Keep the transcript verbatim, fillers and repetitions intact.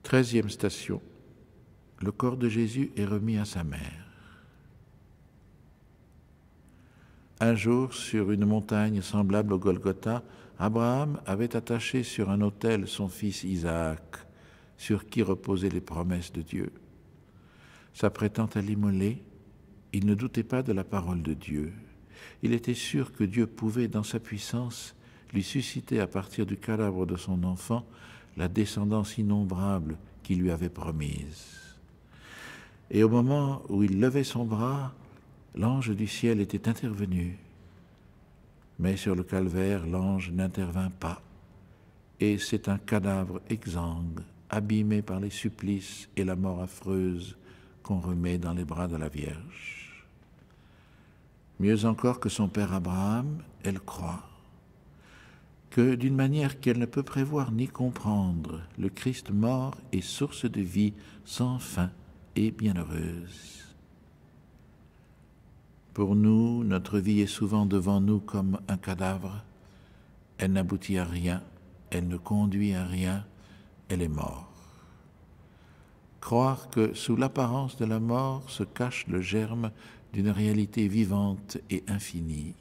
Treizième station. Le corps de Jésus est remis à sa mère. Un jour, sur une montagne semblable au Golgotha, Abraham avait attaché sur un autel son fils Isaac, sur qui reposaient les promesses de Dieu. S'apprêtant à l'immoler, il ne doutait pas de la parole de Dieu. Il était sûr que Dieu pouvait, dans sa puissance, lui susciter à partir du cadavre de son enfant la descendance innombrable qu'il lui avait promise. Et au moment où il levait son bras, l'ange du ciel était intervenu. Mais sur le calvaire, l'ange n'intervint pas. Et c'est un cadavre exsangue, abîmé par les supplices et la mort affreuse, qu'on remet dans les bras de la Vierge. Mieux encore que son père Abraham, elle croit que, d'une manière qu'elle ne peut prévoir ni comprendre, le Christ mort est source de vie sans fin et bienheureuse. Pour nous, notre vie est souvent devant nous comme un cadavre. Elle n'aboutit à rien, elle ne conduit à rien, elle est morte. Croire que sous l'apparence de la mort se cache le germe d'une réalité vivante et infinie.